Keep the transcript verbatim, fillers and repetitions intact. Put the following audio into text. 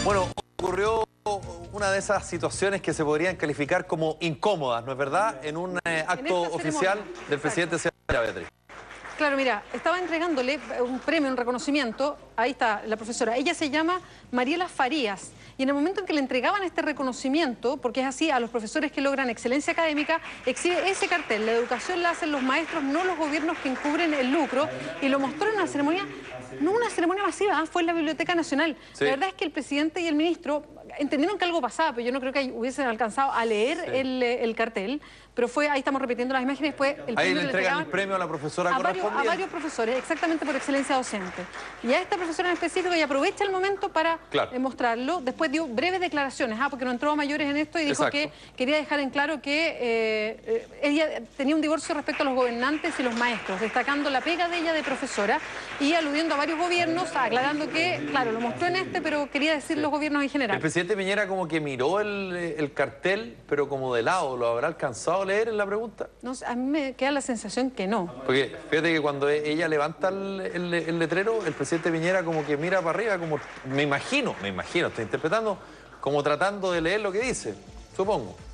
Bueno, ocurrió una de esas situaciones que se podrían calificar como incómodas, ¿no es verdad? En un eh, acto oficial del presidente Sebastián Beatriz. Claro, mira, estaba entregándole un premio, un reconocimiento, ahí está la profesora, ella se llama Mariela Farías, y en el momento en que le entregaban este reconocimiento, porque es así, a los profesores que logran excelencia académica, exhibe ese cartel, la educación la hacen los maestros, no los gobiernos que encubren el lucro, y lo mostró en una ceremonia, no una ceremonia masiva, fue en la Biblioteca Nacional. Sí. La verdad es que el presidente y el ministro entendieron que algo pasaba, pero yo no creo que hubiesen alcanzado a leer sí. el, el cartel, pero fue, ahí estamos repitiendo las imágenes, fue el ahí le entregan el premio a la profesora a varios, a varios profesores, exactamente por excelencia docente. Y a esta profesora en específico, ella aprovecha el momento para claro. mostrarlo. Después dio breves declaraciones, ah, porque no entró a mayores en esto y dijo Exacto. que quería dejar en claro que eh, ella tenía un divorcio respecto a los gobernantes y los maestros, destacando la pega de ella de profesora y aludiendo a varios gobiernos, aclarando que, claro, lo mostró en este, pero quería decir sí. los gobiernos en general. El presidente Piñera como que miró el, el cartel, pero como de lado, ¿lo habrá alcanzado a leer en la pregunta? No, a mí me queda la sensación que no. Porque fíjate que cuando ella levanta el, el, el letrero, el presidente Piñera como que mira para arriba, como me imagino, me imagino, estoy interpretando, como tratando de leer lo que dice, supongo.